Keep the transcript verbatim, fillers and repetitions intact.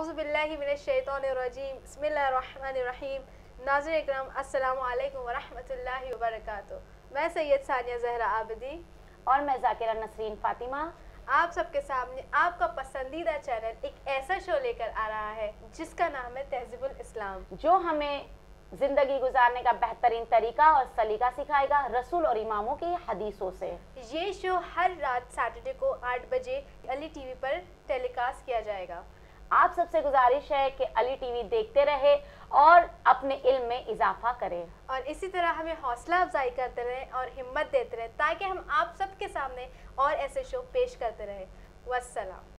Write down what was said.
औज़ुबिल्लाहि मिनश्शैतानिर्रजीम बिस्मिल्लाहिर्रहमानिर्रहीम। नाज़रीन इकराम अस्सलामु अलैकुम व रहमतुल्लाहि व बरकातुहू। मैं सैयद सानिया ज़हरा आबिदी और मैं ज़ाकिरा नसरीन फ़ातिमा आप सबके सामने आपका पसंदीदा चैनल एक ऐसा शो लेकर आ रहा है जिसका नाम है तहज़ीबुल इस्लाम, जो हमें ज़िंदगी गुजारने का बेहतरीन तरीका और सलीका सिखाएगा रसूल और इमामों की हदीसों से। ये शो हर रात सैटरडे को आठ बजे अली टीवी पर टेलीकास्ट किया जाएगा। आप सबसे गुजारिश है कि अली टीवी देखते रहे और अपने इल्म में इजाफा करें और इसी तरह हमें हौसला अफजाई करते रहें और हिम्मत देते रहें ताकि हम आप सबके सामने और ऐसे शो पेश करते रहें। वस्सलाम।